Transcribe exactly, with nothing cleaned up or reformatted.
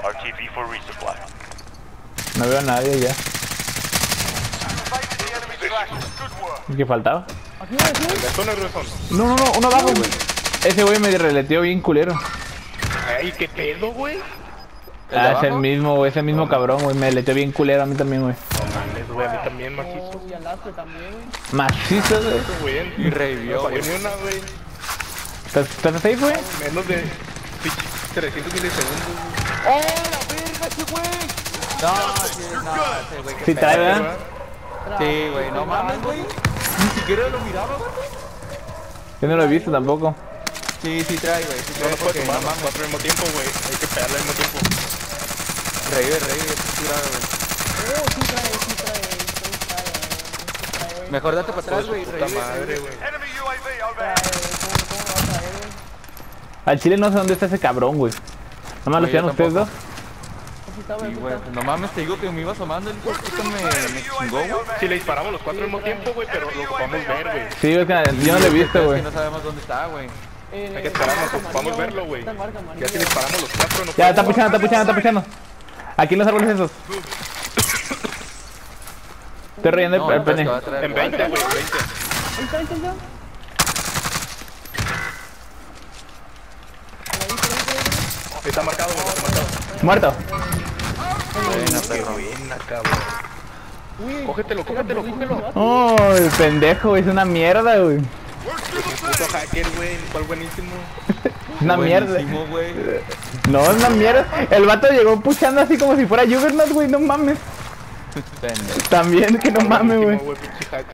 R T B for resupply. No veo a nadie ya. ¿Y qué faltaba? No, no, no, uno abajo, güey. Ese güey me releteó bien culero. Ay, qué pedo, güey. Ah, es el mismo, güey, ese mismo cabrón, güey. Me releteó bien culero a mí también, güey. No mames, güey, a mí también macizo. Y al Aspe también, güey. Macizo, güey. Güey, Y revivió, no güey. falló ni una, güey. ¿Estás estás safe, güey? Menos de trescientos milisegundos. ¡Oh, la verga, ese güey! No, sí, no, ese güey. qué Sí pedo. trae, ¿verdad? Sí, güey, no mames, güey. Ni siquiera lo miraba, güey. Yo no lo he visto tampoco. Sí, sí trae, güey. Sí No trae lo puede porque tomar no los mames. cuatro al mismo tiempo, güey. Hay que pegarle al mismo tiempo. Revive, revive, sí trae, güey. Oh, sí trae, sí trae, sí trae, sí trae, güey. Mejor date para atrás, güey. Puta Revive, madre, revive. güey. Enemy U A V Trae, overhead. ¿cómo, cómo va a traer, güey? Al chile no sé dónde está ese cabrón, güey. Nomás lo Güey, yo tiran ustedes dos. tampoco. Aquí está, güey, Sí, aquí güey. está. No mames, te digo que me iba asomando. El hijo de puta me, me chingó, güey. Si le disparamos los cuatro al mismo tiempo, güey, pero lo ocupamos ver, güey. Sí, es que yo no lo he visto, Es güey. que no sabemos dónde está, güey. Eh, Hay que esta esperarnos, marca ocupamos amarilla, verlo, güey. esta marca Ya amarilla, si le disparamos los cuatro, no Ya, está podemos. puchando, está puchando, está puchando. Aquí en los árboles esos. Estoy reyendo No, el, el no, pues, pene. te va a traer, En güey. veinte, güey, veinte. Ahí está, ahí está, ahí está. Está marcado, güey, está marcado. Muerto. Buena, Qué perro. buena, cabrón. Uy, Cógetelo, cógetelo, cógelo. Oh, el pendejo, güey, es una mierda, güey. Puto hacker, güey, cuál buenísimo. Es una mierda. Buenísimo, güey. No, es una mierda. El vato llegó puchando así como si fuera Juggernaut, güey, no mames. Pendejo. También que no mames, güey. Buenísimo, pinche hacker.